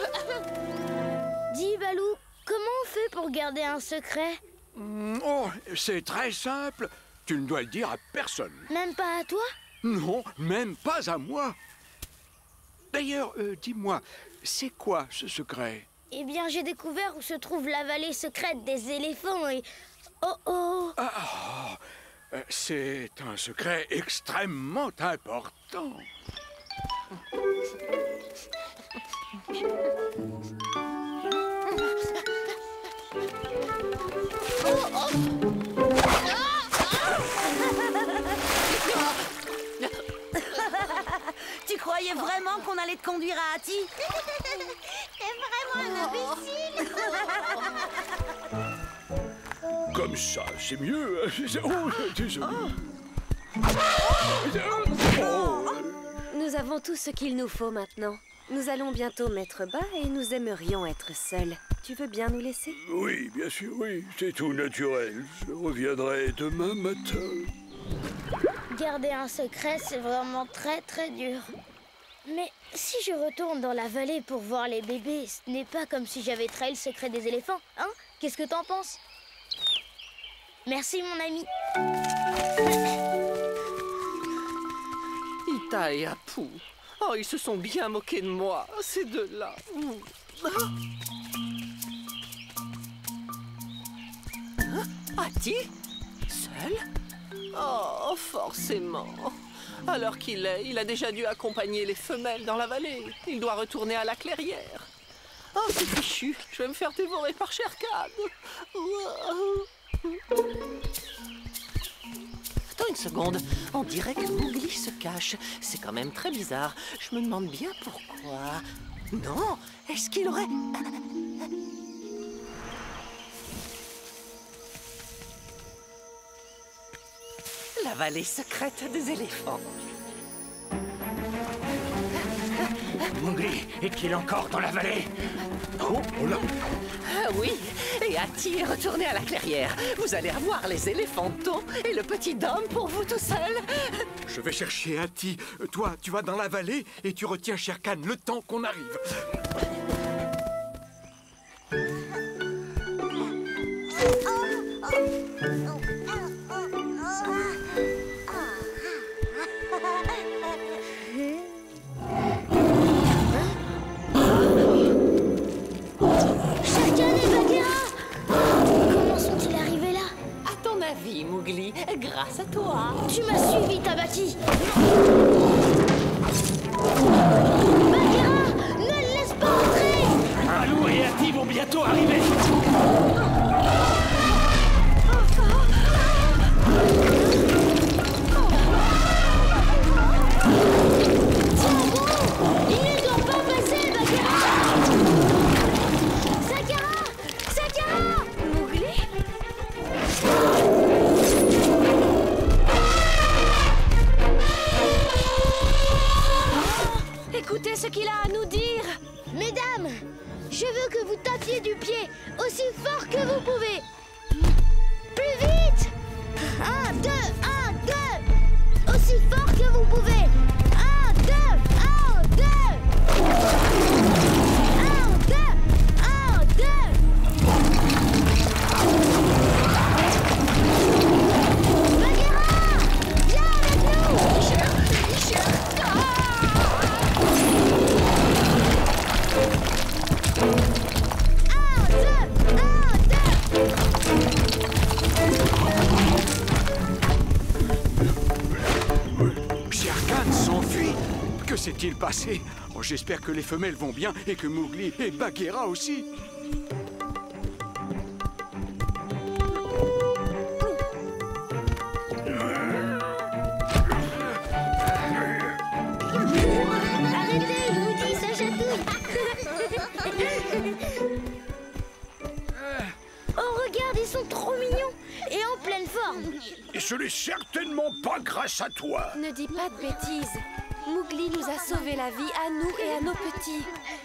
Dis, Balou, comment on fait pour garder un secret? Mm, Oh, c'est très simple. Tu ne dois le dire à personne. Même pas à toi? Non, même pas à moi. D'ailleurs, euh, dis-moi, c'est quoi ce secret? Eh bien, j'ai découvert où se trouve la vallée secrète des éléphants et... Oh oh! Ah, euh, c'est un secret extrêmement important. Tu croyais vraiment qu'on allait te conduire à Hattie? T'es vraiment un imbécile. Comme ça, c'est mieux. Oh, désolé. Nous avons tout ce qu'il nous faut maintenant. Nous allons bientôt mettre bas et nous aimerions être seuls. Tu veux bien nous laisser? Oui, bien sûr, oui. C'est tout naturel. Je reviendrai demain matin. Garder un secret, c'est vraiment très très dur. Mais si je retourne dans la vallée pour voir les bébés, ce n'est pas comme si j'avais trahi le secret des éléphants, hein? Qu'est-ce que t'en penses? Merci, mon ami. Ita et Apu. Oh, ils se sont bien moqués de moi, ces deux-là. Hein? Hattie? Seul? Oh, forcément. Alors qu'il est, il a déjà dû accompagner les femelles dans la vallée. Il doit retourner à la clairière. Oh, c'est fichu. Je vais me faire dévorer par Shere Khan. Attends une seconde. On dirait que Mowgli se cache. C'est quand même très bizarre. Je me demande bien pourquoi. Non, est-ce qu'il aurait... La vallée secrète des éléphants. Mowgli, est-il encore dans la vallée? Oh, oh là! Ah oui, et Hattie est retourné à la clairière. Vous allez avoir les éléphantaux et le petit Dom pour vous tout seul. Je vais chercher Hattie. Toi, tu vas dans la vallée et tu retiens Shere Khan le temps qu'on arrive. Mowgli, grâce à toi. Tu m'as suivi, Tabaki. Bagheera, ne le laisse pas entrer. Balou et Hattie vont bientôt arriver. Tiens bon, il ne doit pas passer, Bagheera. Sakara, Sakara, Mowgli. Écoutez ce qu'il a à nous dire. Mesdames, je veux que vous tapiez du pied aussi fort que vous pouvez. Plus vite. Un, deux, un, deux. Aussi fort que vous pouvez. Un, deux, un, deux. Un, deux, un, deux. Bagheera, viens avec nous. Shere Khan s'enfuit. Que s'est-il passé? Oh, j'espère que les femelles vont bien et que Mowgli et Bagheera aussi. Arrêtez, je vous dis, ça chatouille. Oh, regarde, ils sont trop mignons. et en pleine forme. Et ce n'est certainement pas grâce à toi. Ne dis pas de bêtises. Mowgli nous a sauvé la vie à nous et à nos petits.